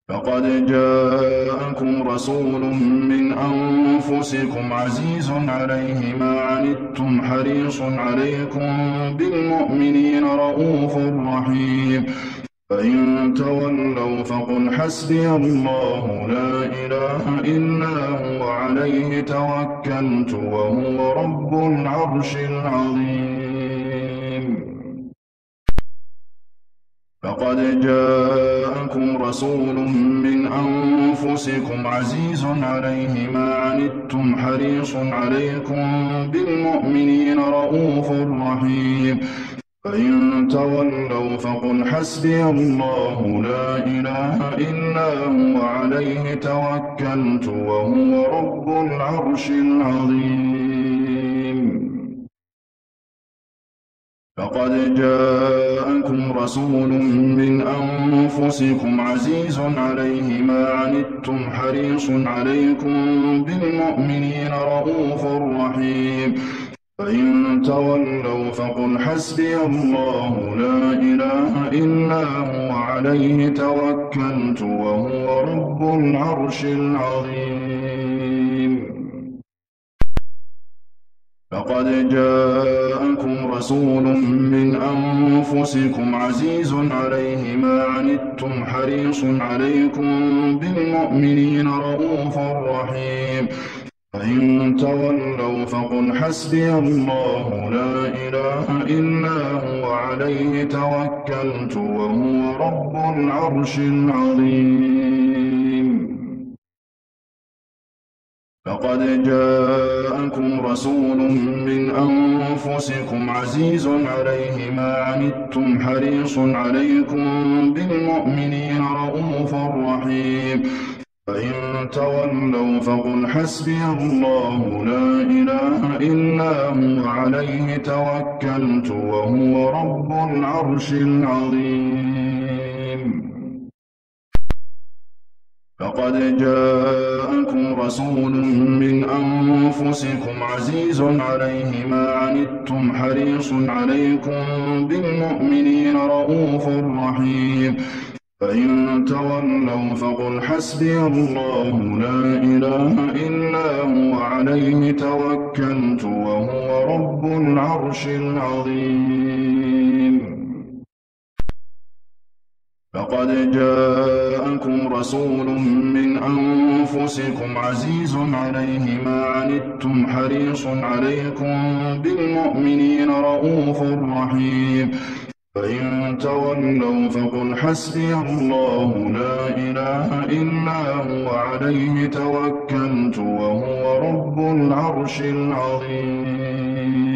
لقد جاءكم رسول من أنفسكم عزيز عليه ما عنتم حريص عليكم بالمؤمنين رءوف رحيم. فإن تولوا فقل حسبي الله لا إله إلا هو عليه توكلت وهو رب العرش العظيم. لقد جاءكم رسول من أنفسكم عزيز عليه ما عنتم حريص عليكم بالمؤمنين رءوف رحيم. فإن تولوا فقل حسبي الله لا إله إلا هو عليه توكلت وهو رب العرش العظيم. لقد جاءكم رسول من أنفسكم عزيز عليه ما عنتم حريص عليكم بالمؤمنين رءوف رحيم. فإن تولوا فقل حسبي الله لا إله إلا هو عليه توكلت وهو رب العرش العظيم. لقد جاءكم رسول من أنفسكم عزيز عليه ما عنتم حريص عليكم بالمؤمنين رءوف رحيم. فإن تولوا فقل حسبي الله لا إله إلا هو عليه توكلت وهو رب العرش العظيم. لقد جاءكم رسول من أنفسكم عزيز عليه ما عنتم حريص عليكم بالمؤمنين رءوف رحيم. فإن تولوا فقل حسبي الله لا إله إلا هو عليه توكلت وهو رب العرش العظيم. لقد جاءكم رسول من أنفسكم عزيز عليه ما عنتم حريص عليكم بالمؤمنين رءوف رحيم. فإن تولوا فقل حسبي الله لا إله إلا هو عليه توكلت وهو رب العرش العظيم. لقد جاءكم رسول من أنفسكم عزيز عليه ما عنتم حريص عليكم بالمؤمنين رءوف رحيم. فإن تولوا فقل حسبي الله لا إله إلا هو عليه توكلت وهو رب العرش العظيم.